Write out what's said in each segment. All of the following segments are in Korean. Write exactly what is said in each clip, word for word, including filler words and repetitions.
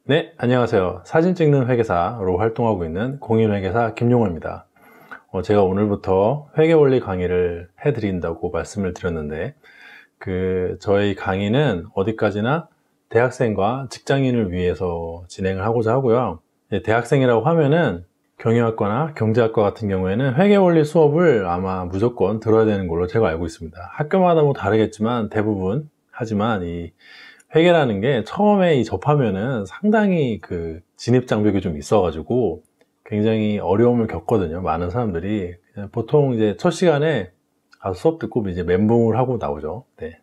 네, 안녕하세요. 사진 찍는 회계사로 활동하고 있는 공인회계사 김용호입니다. 어, 제가 오늘부터 회계원리 강의를 해드린다고 말씀을 드렸는데, 그 저희 강의는 어디까지나 대학생과 직장인을 위해서 진행을 하고자 하고요. 대학생이라고 하면은 경영학과나 경제학과 같은 경우에는 회계원리 수업을 아마 무조건 들어야 되는 걸로 제가 알고 있습니다. 학교마다 뭐 다르겠지만 대부분, 하지만 이 회계라는 게 처음에 이 접하면은 상당히 그 진입 장벽이 좀 있어가지고 굉장히 어려움을 겪거든요. 많은 사람들이 그냥 보통 이제 첫 시간에 가서 수업 듣고 이제 멘붕을 하고 나오죠. 네.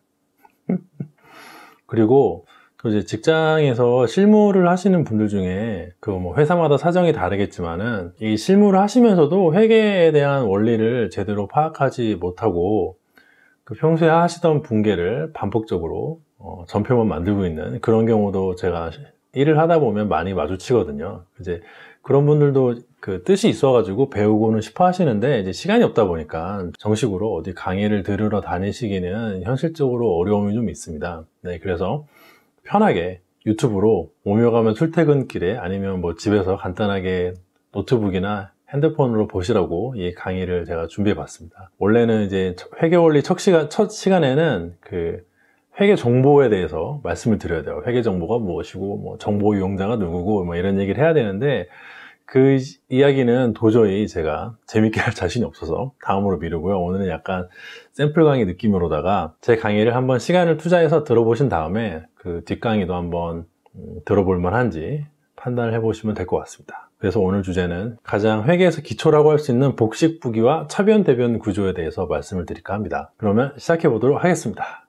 그리고 또 이제 직장에서 실무를 하시는 분들 중에 그 뭐 회사마다 사정이 다르겠지만은 이 실무를 하시면서도 회계에 대한 원리를 제대로 파악하지 못하고 그 평소에 하시던 분계를 반복적으로 어, 전표만 만들고 있는 그런 경우도 제가 일을 하다 보면 많이 마주치거든요. 이제 그런 분들도 그 뜻이 있어가지고 배우고는 싶어 하시는데 이제 시간이 없다 보니까 정식으로 어디 강의를 들으러 다니시기는 현실적으로 어려움이 좀 있습니다. 네, 그래서 편하게 유튜브로 오며 가면 출퇴근길에 아니면 뭐 집에서 간단하게 노트북이나 핸드폰으로 보시라고 이 강의를 제가 준비해 봤습니다. 원래는 이제 회계원리 첫 시간, 첫 시간에는 그 회계 정보에 대해서 말씀을 드려야 돼요. 회계 정보가 무엇이고, 뭐 정보 이용자가 누구고, 뭐 이런 얘기를 해야 되는데, 그 이야기는 도저히 제가 재밌게 할 자신이 없어서 다음으로 미루고요. 오늘은 약간 샘플 강의 느낌으로다가 제 강의를 한번 시간을 투자해서 들어보신 다음에 그 뒷강의도 한번 들어볼 만한지 판단을 해보시면 될 것 같습니다. 그래서 오늘 주제는 가장 회계에서 기초라고 할 수 있는 복식부기와 차변 대변 구조에 대해서 말씀을 드릴까 합니다. 그러면 시작해 보도록 하겠습니다.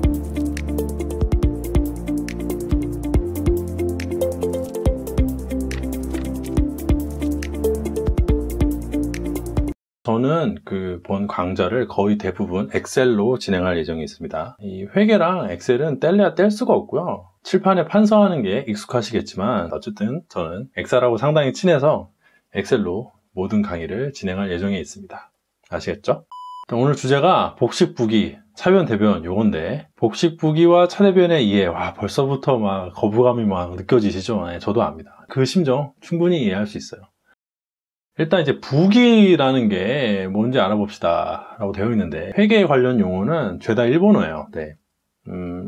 저는 그 본 강좌를 거의 대부분 엑셀로 진행할 예정이 있습니다. 이 회계랑 엑셀은 뗄래야 뗄 수가 없고요. 칠판에 판서하는 게 익숙하시겠지만 어쨌든 저는 엑셀하고 상당히 친해서 엑셀로 모든 강의를 진행할 예정에 있습니다. 아시겠죠? 오늘 주제가 복식부기, 차변, 대변 요건데 복식부기와 차대변의 이해, 와 벌써부터 막 거부감이 막 느껴지시죠? 네, 저도 압니다. 그 심정 충분히 이해할 수 있어요. 일단 이제 부기라는 게 뭔지 알아봅시다 라고 되어 있는데 회계 관련 용어는 죄다 일본어예요. 네. 음,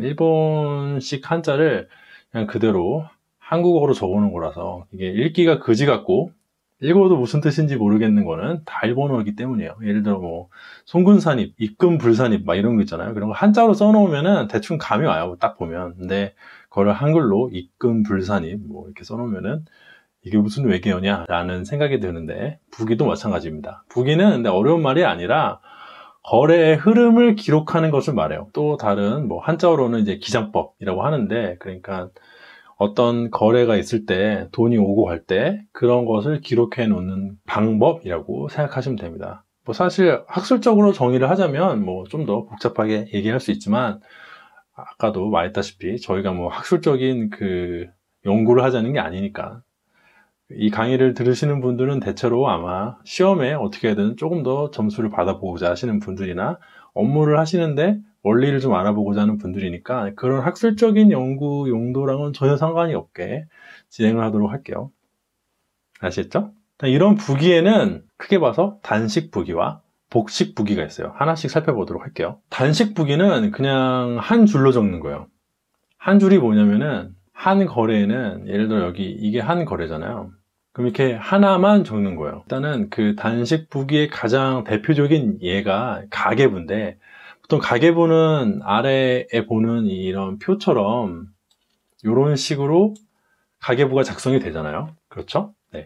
일본식 한자를 그냥 그대로 한국어로 적어놓은 거라서 이게 읽기가 그지 같고 읽어도 무슨 뜻인지 모르겠는 거는 다 일본어이기 때문이에요. 예를 들어 뭐 송근산입, 입금불산입 막 이런 거 있잖아요. 그런 거 한자로 써놓으면은 대충 감이 와요. 딱 보면. 근데 그거를 한글로 입금불산입 뭐 이렇게 써놓으면은 이게 무슨 외계어냐 라는 생각이 드는데 부기도 마찬가지입니다. 부기는 근데 어려운 말이 아니라 거래의 흐름을 기록하는 것을 말해요. 또 다른 뭐 한자어로는 이제 기장법이라고 하는데 그러니까 어떤 거래가 있을 때 돈이 오고 갈 때 그런 것을 기록해 놓는 방법이라고 생각하시면 됩니다. 뭐 사실 학술적으로 정의를 하자면 뭐 좀 더 복잡하게 얘기할 수 있지만 아까도 말했다시피 저희가 뭐 학술적인 그 연구를 하자는 게 아니니까 이 강의를 들으시는 분들은 대체로 아마 시험에 어떻게든 조금 더 점수를 받아보고자 하시는 분들이나 업무를 하시는데 원리를 좀 알아보고자 하는 분들이니까 그런 학술적인 연구 용도랑은 전혀 상관이 없게 진행을 하도록 할게요. 아시겠죠? 이런 부기에는 크게 봐서 단식 부기와 복식 부기가 있어요. 하나씩 살펴보도록 할게요. 단식 부기는 그냥 한 줄로 적는 거예요. 한 줄이 뭐냐면은 한 거래에는 예를 들어 여기 이게 한 거래잖아요. 그럼 이렇게 하나만 적는 거예요. 일단은 그 단식 부기의 가장 대표적인 예가 가계부인데 보통 가계부는 아래에 보는 이런 표처럼 이런 식으로 가계부가 작성이 되잖아요. 그렇죠? 네.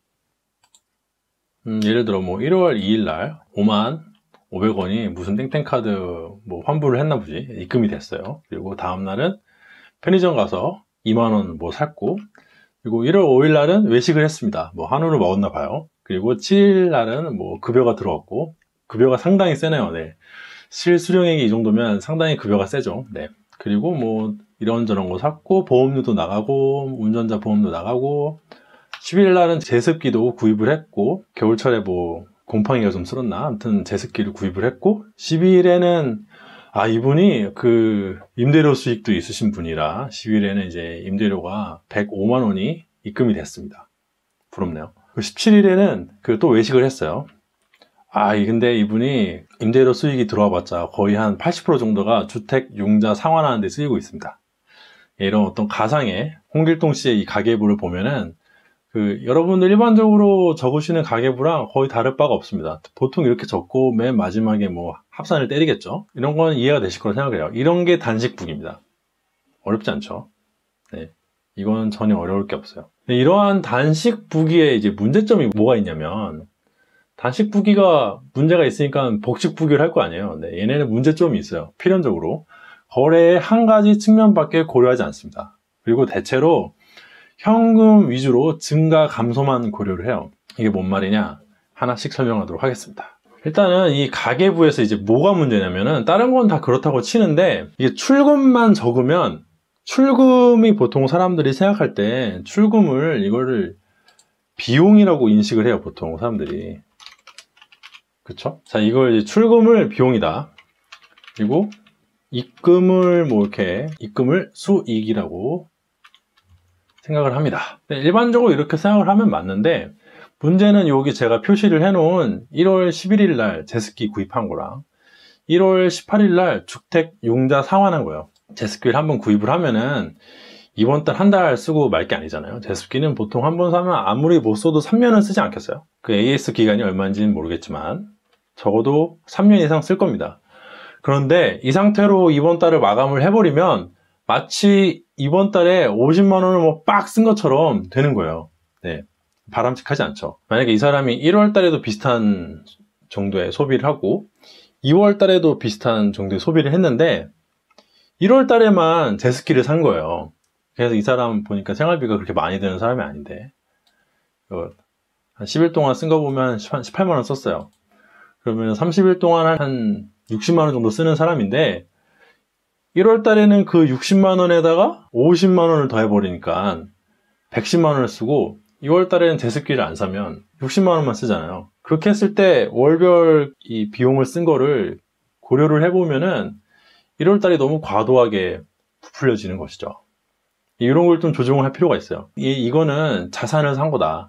음, 예를 들어 뭐 일월 이일 날 오만 오백 원이 무슨 땡땡카드 뭐 환불을 했나 보지 입금이 됐어요. 그리고 다음날은 편의점 가서 이만 원 뭐 샀고 그리고 일월 오일 날은 외식을 했습니다. 뭐 한우를 먹었나 봐요. 그리고 칠일 날은 뭐 급여가 들어왔고 급여가 상당히 세네요. 네. 실수령액이 이 정도면 상당히 급여가 세죠. 네. 그리고 뭐 이런저런 거 샀고 보험료도 나가고 운전자 보험도 나가고 십일 일 날은 제습기도 구입을 했고 겨울철에 뭐 곰팡이가 좀 쓸었나 아무튼 제습기를 구입을 했고 십이 일에는 아, 이분이 그 임대료 수익도 있으신 분이라 십 일에는 이제 임대료가 백오만 원이 입금이 됐습니다. 부럽네요. 십칠 일에는 그 또 외식을 했어요. 아, 근데 이분이 임대료 수익이 들어와 봤자 거의 한 팔십 퍼센트 정도가 주택 융자 상환하는 데 쓰이고 있습니다. 이런 어떤 가상의 홍길동 씨의 이 가계부를 보면은 그 여러분들 일반적으로 적으시는 가계부랑 거의 다를 바가 없습니다. 보통 이렇게 적고 맨 마지막에 뭐 합산을 때리겠죠. 이런 건 이해가 되실 거라 생각해요. 이런 게 단식북입니다. 어렵지 않죠. 네, 이건 전혀 어려울 게 없어요. 이러한 단식북이의 이제 문제점이 뭐가 있냐면, 단식북이가 문제가 있으니까 복식북이를 할 거 아니에요. 네, 얘네는 문제점이 있어요. 필연적으로 거래의 한 가지 측면밖에 고려하지 않습니다. 그리고 대체로 현금 위주로 증가 감소만 고려를 해요. 이게 뭔 말이냐, 하나씩 설명하도록 하겠습니다. 일단은 이 가계부에서 이제 뭐가 문제냐면은, 다른 건 다 그렇다고 치는데 이게 출금만 적으면, 출금이 보통 사람들이 생각할 때 출금을 이거를 비용이라고 인식을 해요, 보통 사람들이. 그쵸? 자, 이걸 이제 출금을 비용이다, 그리고 입금을 뭐 이렇게 입금을 수익이라고 생각을 합니다. 일반적으로 이렇게 생각을 하면 맞는데, 문제는 여기 제가 표시를 해놓은 일월 십일일 날 제습기 구입한 거랑 일월 십팔일 날 주택 융자 상환한 거예요. 제습기를 한번 구입을 하면은 이번 달 한 달 쓰고 말 게 아니잖아요. 제습기는 보통 한번 사면 아무리 못 써도 삼 년은 쓰지 않겠어요? 그 에이에스 기간이 얼마인지는 모르겠지만 적어도 삼 년 이상 쓸 겁니다. 그런데 이 상태로 이번 달을 마감을 해버리면 마치 이번 달에 오십만 원을 뭐 빡 쓴 것처럼 되는 거예요. 네, 바람직하지 않죠. 만약에 이 사람이 일월 달에도 비슷한 정도의 소비를 하고 이월 달에도 비슷한 정도의 소비를 했는데 일월 달에만 제습기를 산 거예요. 그래서 이 사람 보니까 생활비가 그렇게 많이 드는 사람이 아닌데 한 십 일 동안 쓴 거 보면 한 십팔만 원 썼어요. 그러면 삼십 일 동안 한 육십만 원 정도 쓰는 사람인데, 일월 달에는 그 육십만 원에다가 오십만 원을 더해버리니까 백십만 원을 쓰고, 이월 달에는 제습기를 안 사면 육십만 원만 쓰잖아요. 그렇게 했을 때 월별 이 비용을 쓴 거를 고려를 해보면은 일월 달이 너무 과도하게 부풀려지는 것이죠. 이런 걸 좀 조정을 할 필요가 있어요. 이, 이거는 자산을 산 거다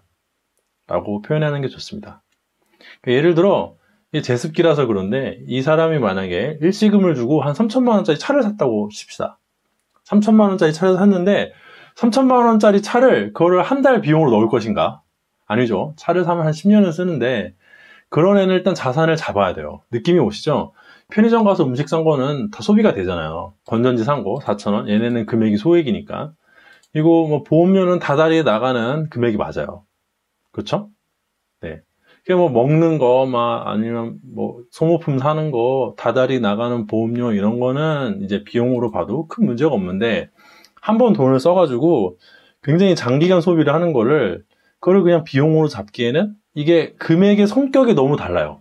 라고 표현하는 게 좋습니다. 예를 들어 제습기라서 그런데 이 사람이 만약에 일시금을 주고 한 삼천만 원짜리 차를 샀다고 칩시다. 삼천만 원짜리 차를 샀는데 삼천만 원짜리 차를 그거를 한 달 비용으로 넣을 것인가? 아니죠. 차를 사면 한 십 년은 쓰는데, 그런 애는 일단 자산을 잡아야 돼요. 느낌이 오시죠? 편의점 가서 음식 산 거는 다 소비가 되잖아요. 건전지 산 거 사천 원, 얘네는 금액이 소액이니까. 이거 뭐 보험료는 다달이 나가는 금액이 맞아요. 그렇죠? 네. 뭐 먹는 거, 막 아니면 뭐 소모품 사는 거, 다달이 나가는 보험료 이런 거는 이제 비용으로 봐도 큰 문제가 없는데, 한 번 돈을 써가지고 굉장히 장기간 소비를 하는 거를, 그걸 그냥 비용으로 잡기에는 이게 금액의 성격이 너무 달라요.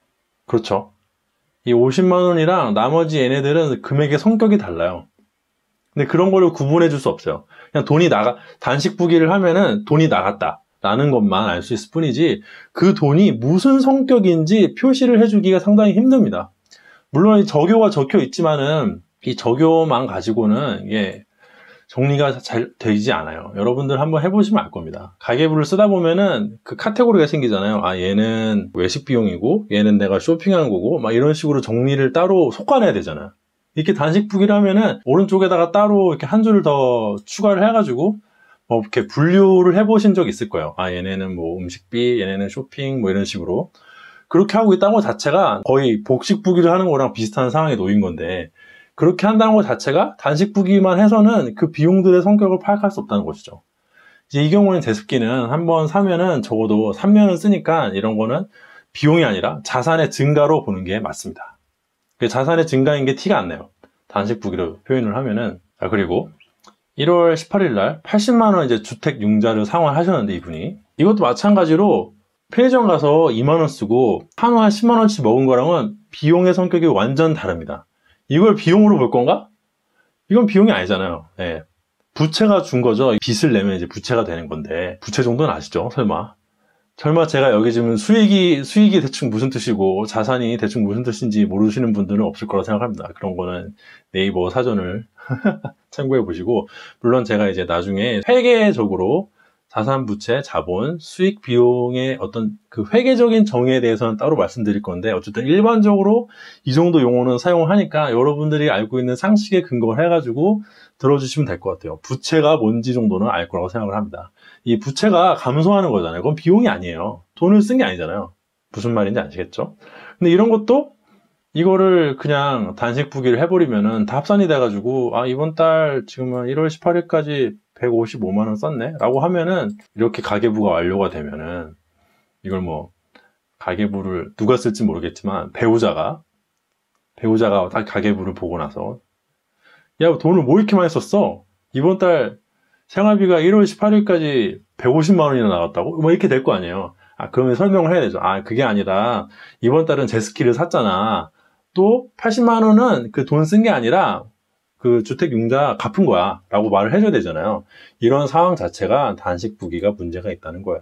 그렇죠? 이 오십만 원이랑 나머지 얘네들은 금액의 성격이 달라요. 근데 그런 거를 구분해 줄 수 없어요. 그냥 돈이 나가, 단식부기를 하면은 돈이 나갔다 라는 것만 알 수 있을 뿐이지, 그 돈이 무슨 성격인지 표시를 해주기가 상당히 힘듭니다. 물론 이 저교가 적혀 있지만은 이 저교만 가지고는 이게 정리가 잘 되지 않아요. 여러분들 한번 해보시면 알 겁니다. 가계부를 쓰다 보면은 그 카테고리가 생기잖아요. 아, 얘는 외식 비용이고 얘는 내가 쇼핑한 거고 막 이런 식으로 정리를 따로 속아내야 되잖아요. 이렇게 단식부기를 하면은 오른쪽에다가 따로 이렇게 한 줄을 더 추가를 해가지고 뭐 이렇게 분류를 해보신 적 있을 거예요. 아, 얘네는 뭐 음식비, 얘네는 쇼핑, 뭐 이런 식으로. 그렇게 하고 있다는 것 자체가 거의 복식부기를 하는 거랑 비슷한 상황에 놓인 건데, 그렇게 한다는 것 자체가 단식부기만 해서는 그 비용들의 성격을 파악할 수 없다는 것이죠. 이제 이 경우는 제습기는 한번 사면은 적어도 삼 년은 쓰니까 이런 거는 비용이 아니라 자산의 증가로 보는 게 맞습니다. 자산의 증가인 게 티가 안 나요. 단식부기로 표현을 하면은. 아, 그리고 일월 십팔일 날 팔십만 원 이제 주택 융자를 상환하셨는데, 이분이 이것도 마찬가지로 편의점 가서 이만 원 쓰고 한우 한 십만 원치 먹은 거랑은 비용의 성격이 완전 다릅니다. 이걸 비용으로 볼 건가? 이건 비용이 아니잖아요. 네. 부채가 준 거죠. 빚을 내면 이제 부채가 되는 건데, 부채 정도는 아시죠? 설마. 설마 제가 여기 지금 수익이, 수익이 대충 무슨 뜻이고 자산이 대충 무슨 뜻인지 모르시는 분들은 없을 거라 생각합니다. 그런 거는 네이버 사전을 참고해 보시고, 물론 제가 이제 나중에 회계적으로 자산, 부채, 자본, 수익, 비용의 어떤 그 회계적인 정의에 대해서는 따로 말씀드릴 건데, 어쨌든 일반적으로 이 정도 용어는 사용하니까 여러분들이 알고 있는 상식에 근거를 해가지고 들어주시면 될 것 같아요. 부채가 뭔지 정도는 알 거라고 생각을 합니다. 이 부채가 감소하는 거잖아요. 그건 비용이 아니에요. 돈을 쓴 게 아니잖아요. 무슨 말인지 아시겠죠? 근데 이런 것도 이거를 그냥 단식부기를 해버리면은 다 합산이 돼가지고, 아, 이번 달 지금은 일월 십팔일까지 백오십오만 원 썼네? 라고 하면은, 이렇게 가계부가 완료가 되면은, 이걸 뭐, 가계부를 누가 쓸지 모르겠지만, 배우자가, 배우자가 딱 가계부를 보고 나서, 야, 돈을 뭐 이렇게 많이 썼어? 이번 달 생활비가 일월 십팔일까지 백오십만 원이나 나갔다고? 뭐 이렇게 될 거 아니에요. 아, 그러면 설명을 해야 되죠. 아, 그게 아니라, 이번 달은 제스키를 샀잖아. 또 팔십만 원은 그 돈 쓴 게 아니라 그 주택융자 갚은 거야 라고 말을 해줘야 되잖아요. 이런 상황 자체가 단식부기가 문제가 있다는 거예요.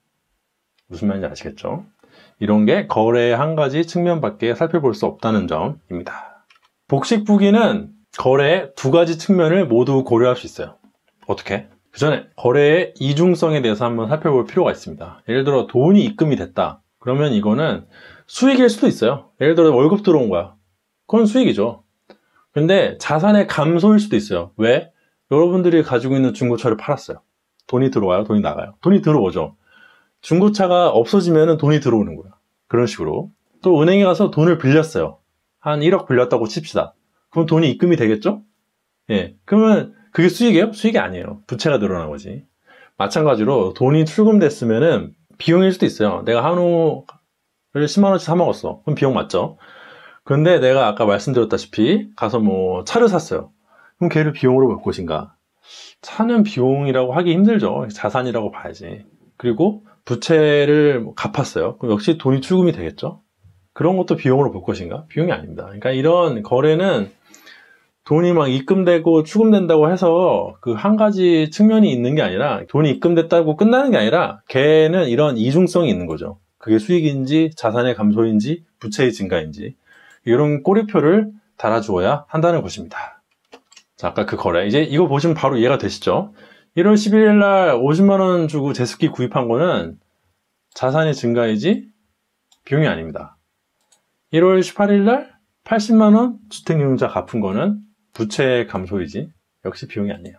무슨 말인지 아시겠죠? 이런 게 거래의 한 가지 측면밖에 살펴볼 수 없다는 점입니다. 복식부기는 거래의 두 가지 측면을 모두 고려할 수 있어요. 어떻게? 그 전에 거래의 이중성에 대해서 한번 살펴볼 필요가 있습니다. 예를 들어 돈이 입금이 됐다. 그러면 이거는 수익일 수도 있어요. 예를 들어 월급 들어온 거야. 그건 수익이죠. 근데 자산의 감소일 수도 있어요. 왜? 여러분들이 가지고 있는 중고차를 팔았어요. 돈이 들어와요? 돈이 나가요? 돈이 들어오죠. 중고차가 없어지면 돈이 들어오는 거야. 그런 식으로. 또 은행에 가서 돈을 빌렸어요. 한 일억 빌렸다고 칩시다. 그럼 돈이 입금이 되겠죠? 예. 그러면 그게 수익이에요? 수익이 아니에요. 부채가 늘어난 거지. 마찬가지로 돈이 출금됐으면은 비용일 수도 있어요. 내가 한우 십만 원씩 사 먹었어. 그럼 비용 맞죠? 그런데 내가 아까 말씀드렸다시피 가서 뭐 차를 샀어요. 그럼 걔를 비용으로 볼 것인가? 차는 비용이라고 하기 힘들죠. 자산이라고 봐야지. 그리고 부채를 갚았어요. 그럼 역시 돈이 출금이 되겠죠? 그런 것도 비용으로 볼 것인가? 비용이 아닙니다. 그러니까 이런 거래는 돈이 막 입금되고 출금된다고 해서 그 한 가지 측면이 있는 게 아니라, 돈이 입금됐다고 끝나는 게 아니라 걔는 이런 이중성이 있는 거죠. 그게 수익인지 자산의 감소인지 부채의 증가인지, 이런 꼬리표를 달아주어야 한다는 것입니다. 자, 아까 그 거래, 이제 이거 보시면 바로 이해가 되시죠? 일월 십일일 날 오십만 원 주고 제습기 구입한 거는 자산의 증가이지 비용이 아닙니다. 일월 십팔일 날 팔십만 원 주택융자 갚은 거는 부채의 감소이지 역시 비용이 아니에요.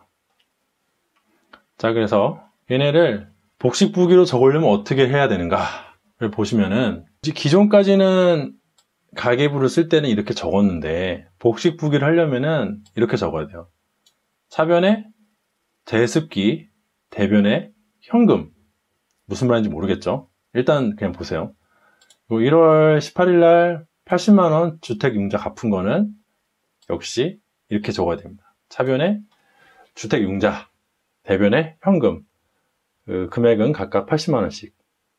자, 그래서 얘네를 복식부기로 적으려면 어떻게 해야 되는가를 보시면은, 기존까지는 가계부를 쓸 때는 이렇게 적었는데 복식부기를 하려면은 이렇게 적어야 돼요. 차변에 제습기, 대변에 현금. 무슨 말인지 모르겠죠? 일단 그냥 보세요. 일월 십팔일 날 팔십만 원 주택융자 갚은 거는 역시 이렇게 적어야 됩니다. 차변에 주택융자, 대변에 현금. 그 금액은 각각 팔십만 원씩.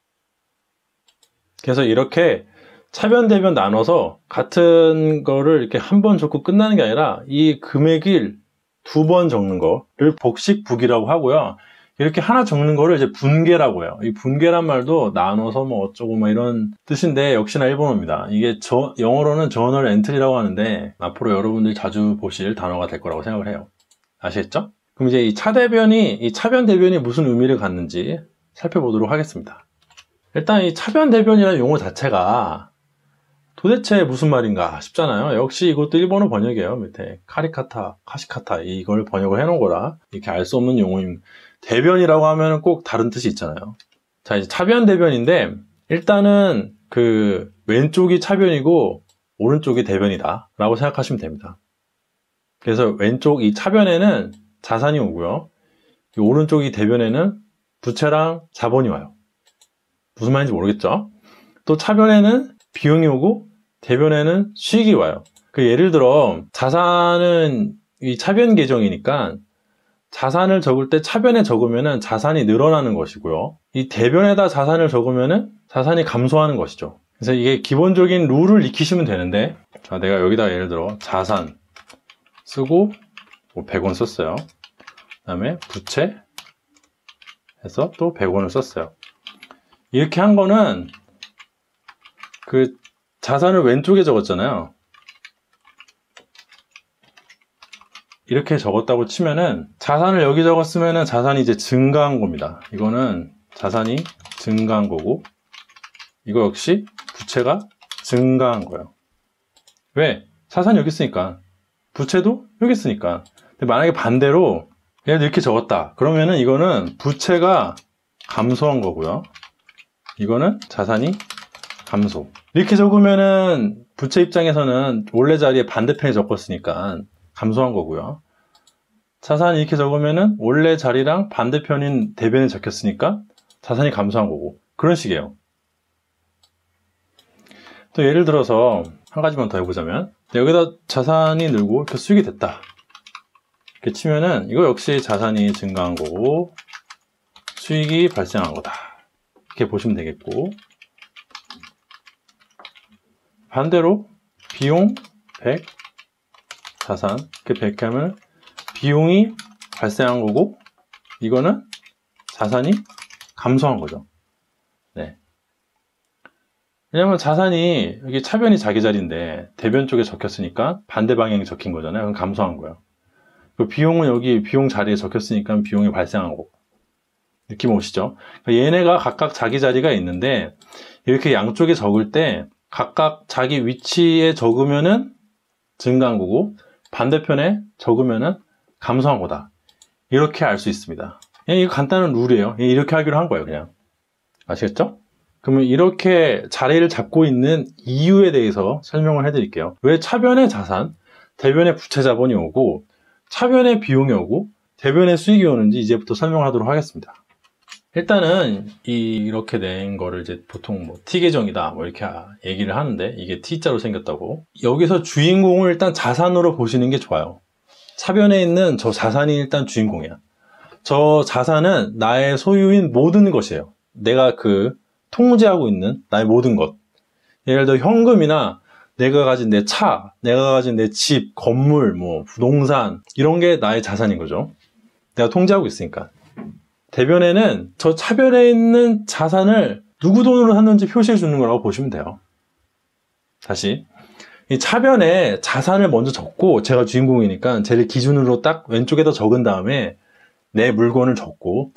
그래서 이렇게 차변, 대변 나눠서 같은 거를 이렇게 한 번 적고 끝나는 게 아니라 이 금액을 두 번 적는 거를 복식부기라고 하고요. 이렇게 하나 적는 거를 이제 분계라고 해요. 이 분계란 말도 나눠서 뭐 어쩌고 뭐 이런 뜻인데 역시나 일본어입니다. 이게 저, 영어로는 저널 엔트리라고 하는데 앞으로 여러분들이 자주 보실 단어가 될 거라고 생각을 해요. 아시겠죠? 그럼 이제 이 차대변이, 이 차변 대변이 무슨 의미를 갖는지 살펴보도록 하겠습니다. 일단 이 차변 대변이라는 용어 자체가 도대체 무슨 말인가 싶잖아요. 역시 이것도 일본어 번역이에요. 밑에 카리카타, 카시카타 이걸 번역을 해놓은 거라 이렇게 알 수 없는 용어입니다. 대변이라고 하면 꼭 다른 뜻이 있잖아요. 자, 이제 차변 대변인데 일단은 그 왼쪽이 차변이고 오른쪽이 대변이다 라고 생각하시면 됩니다. 그래서 왼쪽 이 차변에는 자산이 오고요, 이 오른쪽이 대변에는 부채랑 자본이 와요. 무슨 말인지 모르겠죠? 또 차변에는 비용이 오고 대변에는 수익이 와요. 그 예를 들어 자산은 이 차변 계정이니까 자산을 적을 때 차변에 적으면은 자산이 늘어나는 것이고요, 이 대변에다 자산을 적으면은 자산이 감소하는 것이죠. 그래서 이게 기본적인 룰을 익히시면 되는데, 자, 내가 여기다 예를 들어 자산 쓰고 뭐 백 원 썼어요. 그 다음에 부채 해서 또 백 원을 썼어요. 이렇게 한 거는 그 자산을 왼쪽에 적었잖아요. 이렇게 적었다고 치면은 자산을 여기 적었으면은 자산이 이제 증가한 겁니다. 이거는 자산이 증가한 거고, 이거 역시 부채가 증가한 거예요. 왜? 자산이 여기 있으니까. 부채도 여기 있으니까. 근데 만약에 반대로 얘를 이렇게 적었다. 그러면은 이거는 부채가 감소한 거고요. 이거는 자산이 감소. 이렇게 적으면은 부채 입장에서는 원래 자리에 반대편에 적었으니까 감소한 거고요. 자산이 이렇게 적으면은 원래 자리랑 반대편인 대변에 적혔으니까 자산이 감소한 거고. 그런 식이에요. 또 예를 들어서 한 가지만 더 해보자면, 여기다 자산이 늘고 이렇게 수익이 됐다. 이렇게 치면은 이거 역시 자산이 증가한 거고 수익이 발생한 거다. 이렇게 보시면 되겠고, 반대로 비용 백, 자산 이렇게 백 하면 비용이 발생한 거고 이거는 자산이 감소한 거죠. 네. 왜냐면 자산이 여기 차변이 자기 자리인데 대변 쪽에 적혔으니까 반대 방향에 적힌 거잖아요. 그럼 감소한 거예요. 그 비용은 여기 비용 자리에 적혔으니까 비용이 발생한 거고. 느낌 오시죠? 그러니까 얘네가 각각 자기 자리가 있는데 이렇게 양쪽에 적을 때 각각 자기 위치에 적으면은 증가한 거고 반대편에 적으면은 감소한 거다. 이렇게 알 수 있습니다. 이거 간단한 룰이에요. 이렇게 하기로 한 거예요, 그냥. 아시겠죠? 그러면 이렇게 자리를 잡고 있는 이유에 대해서 설명을 해드릴게요. 왜 차변의 자산, 대변의 부채 자본이 오고 차변의 비용이 오고 대변의 수익이 오는지 이제부터 설명하도록 하겠습니다. 일단은 이 이렇게 된 거를 이제 보통 뭐 T 계정이다 뭐 이렇게 얘기를 하는데, 이게 T자로 생겼다고. 여기서 주인공을 일단 자산으로 보시는 게 좋아요. 차변에 있는 저 자산이 일단 주인공이야. 저 자산은 나의 소유인 모든 것이에요. 내가 그 통제하고 있는 나의 모든 것. 예를 들어 현금이나 내가 가진 내 차, 내가 가진 내 집, 건물, 뭐 부동산, 이런 게 나의 자산인 거죠. 내가 통제하고 있으니까. 대변에는 저 차변에 있는 자산을 누구 돈으로 샀는지 표시해 주는 거라고 보시면 돼요. 다시 이 차변에 자산을 먼저 적고, 제가 주인공이니까 쟤를 기준으로 딱 왼쪽에다 적은 다음에 내 물건을 적고,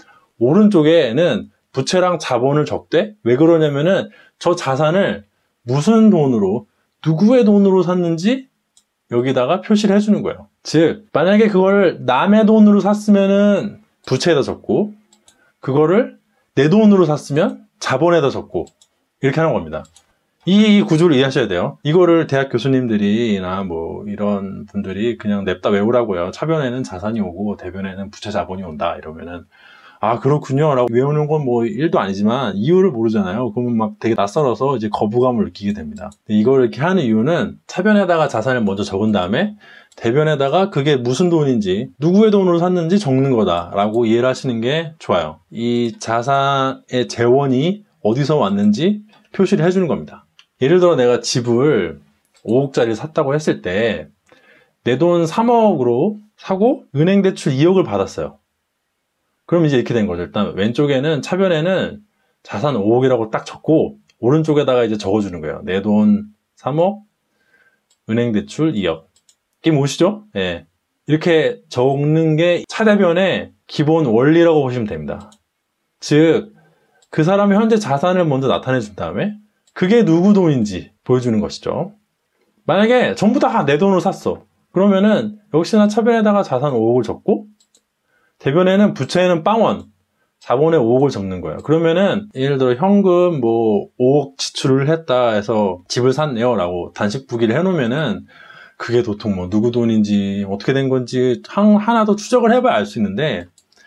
오른쪽에는 부채랑 자본을 적되, 왜 그러냐면은 저 자산을 무슨 돈으로, 누구의 돈으로 샀는지 여기다가 표시를 해주는 거예요. 즉 만약에 그걸 남의 돈으로 샀으면은 부채에다 적고, 그거를 내 돈으로 샀으면 자본에다 적고, 이렇게 하는 겁니다. 이 구조를 이해하셔야 돼요. 이거를 대학 교수님들이나 뭐 이런 분들이 그냥 냅다 외우라고요. 차변에는 자산이 오고 대변에는 부채 자본이 온다 이러면은 아 그렇군요 라고 외우는 건 뭐 일도 아니지만 이유를 모르잖아요. 그러면 막 되게 낯설어서 이제 거부감을 느끼게 됩니다. 이걸 이렇게 하는 이유는 차변에다가 자산을 먼저 적은 다음에 대변에다가 그게 무슨 돈인지, 누구의 돈으로 샀는지 적는 거다 라고 이해를 하시는 게 좋아요. 이 자산의 재원이 어디서 왔는지 표시를 해주는 겁니다. 예를 들어 내가 집을 오억짜리를 샀다고 했을 때 내 돈 삼억으로 사고 은행 대출 이억을 받았어요. 그럼 이제 이렇게 된 거죠. 일단 왼쪽에는 차변에는 자산 오억이라고 딱 적고 오른쪽에다가 이제 적어주는 거예요. 내 돈 삼억, 은행 대출 이억. 게임 오시죠? 예. 이렇게 적는 게 차대변의 기본 원리라고 보시면 됩니다. 즉, 그 사람의 현재 자산을 먼저 나타내 준 다음에 그게 누구 돈인지 보여주는 것이죠. 만약에 전부 다 내 돈으로 샀어. 그러면은 역시나 차변에다가 자산 오억을 적고 대변에는 부채에는 빵원, 자본에 오억을 적는 거예요. 그러면은 예를 들어 현금 뭐 오억 지출을 했다 해서 집을 샀네요 라고 단식부기를 해놓으면은 그게 도통 뭐 누구 돈인지 어떻게 된 건지 하나 더 추적을 해봐야 알 수 있는데,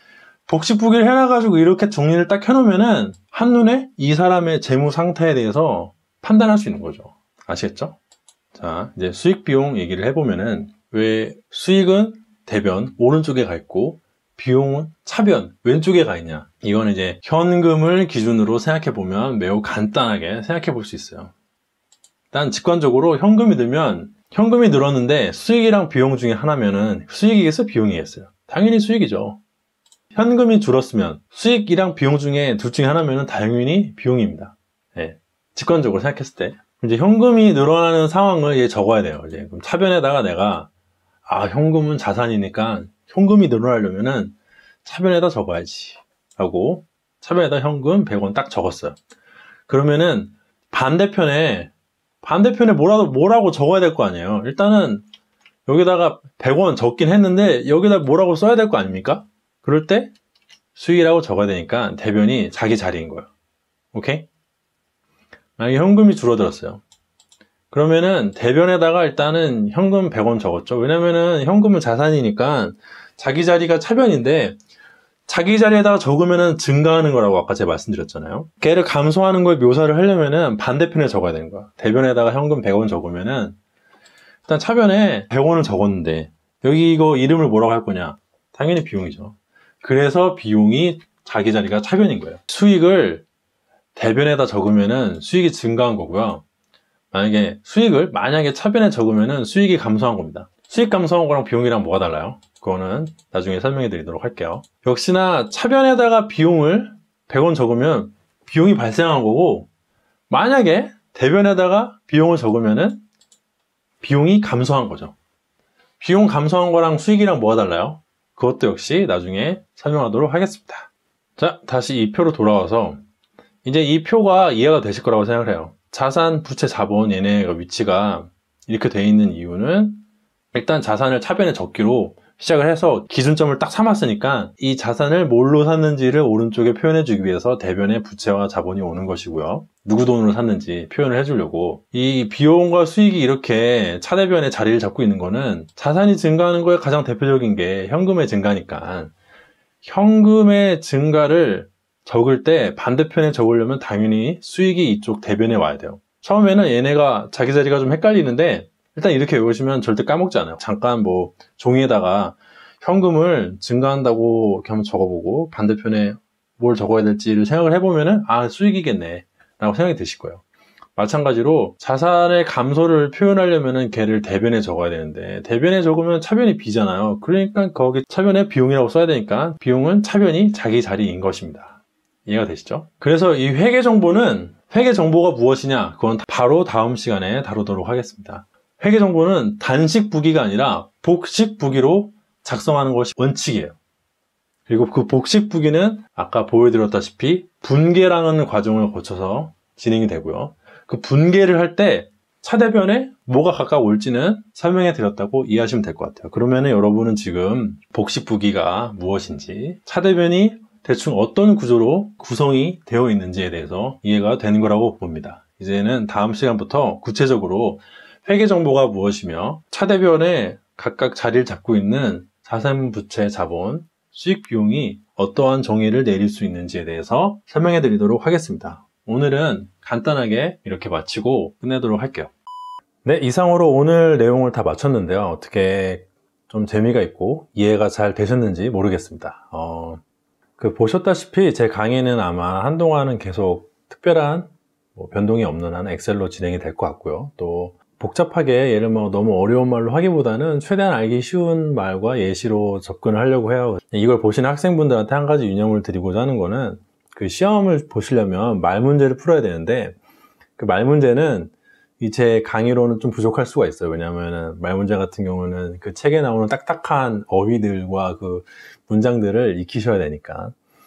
복식부기를 해놔가지고 이렇게 정리를 딱 해놓으면은 한눈에 이 사람의 재무 상태에 대해서 판단할 수 있는 거죠. 아시겠죠? 자, 이제 수익 비용 얘기를 해보면은, 왜 수익은 대변 오른쪽에 가 있고 비용은 차변 왼쪽에 가 있냐? 이건 이제 현금을 기준으로 생각해 보면 매우 간단하게 생각해 볼 수 있어요. 일단 직관적으로 현금이 늘면, 현금이 늘었는데 수익이랑 비용 중에 하나면은 수익이겠어요? 비용이겠어요? 당연히 수익이죠. 현금이 줄었으면 수익이랑 비용 중에 둘 중에 하나면 당연히 비용입니다. 예, 직관적으로 생각했을 때 이제 현금이 늘어나는 상황을 얘 적어야 돼요. 이제 그럼 차변에다가 내가 아 현금은 자산이니까 현금이 늘어나려면은 차변에다 적어야지 하고 차변에다 현금 백 원 딱 적었어요. 그러면은 반대편에 반대편에 뭐라도 뭐라고 적어야 될 거 아니에요. 일단은 여기다가 백 원 적긴 했는데 여기다 뭐라고 써야 될 거 아닙니까? 그럴 때 수익이라고 적어야 되니까 대변이 자기 자리인 거예요. 오케이? 만약에 현금이 줄어들었어요. 그러면은 대변에다가 일단은 현금 백 원 적었죠. 왜냐면은 현금은 자산이니까 자기 자리가 차변인데 자기 자리에다가 적으면은 증가하는 거라고 아까 제가 말씀드렸잖아요. 걔를 감소하는 걸 묘사를 하려면은 반대편에 적어야 되는 거야. 대변에다가 현금 백 원 적으면은 일단 차변에 백 원을 적었는데 여기 이거 이름을 뭐라고 할 거냐? 당연히 비용이죠. 그래서 비용이 자기 자리가 차변인 거예요. 수익을 대변에다 적으면은 수익이 증가한 거고요. 만약에 수익을 만약에 차변에 적으면은 수익이 감소한 겁니다. 수익 감소한 거랑 비용이랑 뭐가 달라요? 그거는 나중에 설명해 드리도록 할게요. 역시나 차변에다가 비용을 백 원 적으면 비용이 발생한 거고, 만약에 대변에다가 비용을 적으면은 비용이 감소한 거죠. 비용 감소한 거랑 수익이랑 뭐가 달라요? 그것도 역시 나중에 설명하도록 하겠습니다. 자, 다시 이 표로 돌아와서 이제 이 표가 이해가 되실 거라고 생각을 해요. 자산, 부채, 자본 얘네가 위치가 이렇게 돼 있는 이유는 일단 자산을 차변에 적기로 시작을 해서 기준점을 딱 삼았으니까 이 자산을 뭘로 샀는지를 오른쪽에 표현해 주기 위해서 대변에 부채와 자본이 오는 것이고요. 누구 돈으로 샀는지 표현을 해주려고. 이 비용과 수익이 이렇게 차대변에 자리를 잡고 있는 거는 자산이 증가하는 거에 가장 대표적인 게 현금의 증가니까 현금의 증가를 적을 때 반대편에 적으려면 당연히 수익이 이쪽 대변에 와야 돼요. 처음에는 얘네가 자기 자리가 좀 헷갈리는데 일단 이렇게 외우시면 절대 까먹지 않아요. 잠깐 뭐 종이에다가 현금을 증가한다고 이렇게 한번 적어보고 반대편에 뭘 적어야 될지를 생각을 해보면은 아 수익이겠네 라고 생각이 드실 거예요. 마찬가지로 자산의 감소를 표현하려면은 걔를 대변에 적어야 되는데 대변에 적으면 차변이 비잖아요. 그러니까 거기 차변에 비용이라고 써야 되니까 비용은 차변이 자기 자리인 것입니다. 이해가 되시죠? 그래서 이 회계 정보는 회계 정보가 무엇이냐 그건 바로 다음 시간에 다루도록 하겠습니다. 회계 정보는 단식 부기가 아니라 복식 부기로 작성하는 것이 원칙이에요. 그리고 그 복식 부기는 아까 보여드렸다시피 분계라는 과정을 거쳐서 진행이 되고요. 그 분계를 할 때 차대변에 뭐가 가까워 올지는 설명해 드렸다고 이해하시면 될 것 같아요. 그러면 여러분은 지금 복식 부기가 무엇인지 차대변이 대충 어떤 구조로 구성이 되어 있는지에 대해서 이해가 되는 거라고 봅니다. 이제는 다음 시간부터 구체적으로 회계 정보가 무엇이며 차대변에 각각 자리를 잡고 있는 자산, 부채, 자본, 수익, 비용이 어떠한 정의를 내릴 수 있는지에 대해서 설명해 드리도록 하겠습니다. 오늘은 간단하게 이렇게 마치고 끝내도록 할게요. 네, 이상으로 오늘 내용을 다 마쳤는데요. 어떻게 좀 재미가 있고 이해가 잘 되셨는지 모르겠습니다. 어, 그 보셨다시피 제 강의는 아마 한동안은 계속 특별한 뭐 변동이 없는 한 엑셀로 진행이 될 것 같고요. 또 복잡하게 예를 뭐 너무 어려운 말로 하기보다는 최대한 알기 쉬운 말과 예시로 접근을 하려고 해요. 이걸 보시는 학생분들한테 한 가지 유념을 드리고자 하는 거는 그 시험을 보시려면 말 문제를 풀어야 되는데 그 말 문제는 이 제 강의로는 좀 부족할 수가 있어요. 왜냐하면 말 문제 같은 경우는 그 책에 나오는 딱딱한 어휘들과 그 문장들을 익히셔야 되니까.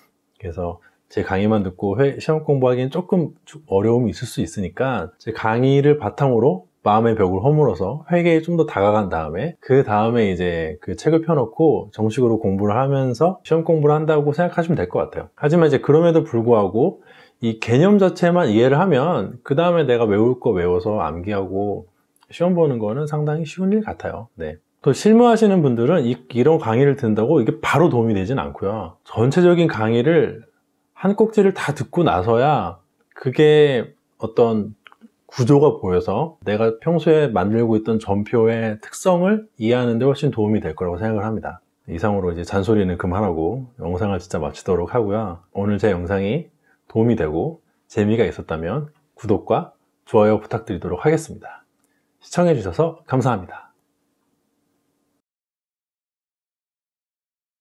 그래서 제 강의만 듣고 회, 시험 공부하기엔 조금 어려움이 있을 수 있으니까 제 강의를 바탕으로 마음의 벽을 허물어서 회계에 좀 더 다가간 다음에 그 다음에 이제 그 책을 펴놓고 정식으로 공부를 하면서 시험 공부를 한다고 생각하시면 될 것 같아요. 하지만 이제 그럼에도 불구하고 이 개념 자체만 이해를 하면 그 다음에 내가 외울 거 외워서 암기하고 시험 보는 거는 상당히 쉬운 일 같아요. 네. 또 실무하시는 분들은 이, 이런 강의를 듣는다고 이게 바로 도움이 되진 않고요. 전체적인 강의를 한 꼭지를 다 듣고 나서야 그게 어떤 구조가 보여서 내가 평소에 만들고 있던 전표의 특성을 이해하는 데 훨씬 도움이 될 거라고 생각을 합니다. 이상으로 이제 잔소리는 그만하고 영상을 진짜 마치도록 하고요. 오늘 제 영상이 도움이 되고 재미가 있었다면 구독과 좋아요 부탁드리도록 하겠습니다. 시청해 주셔서 감사합니다.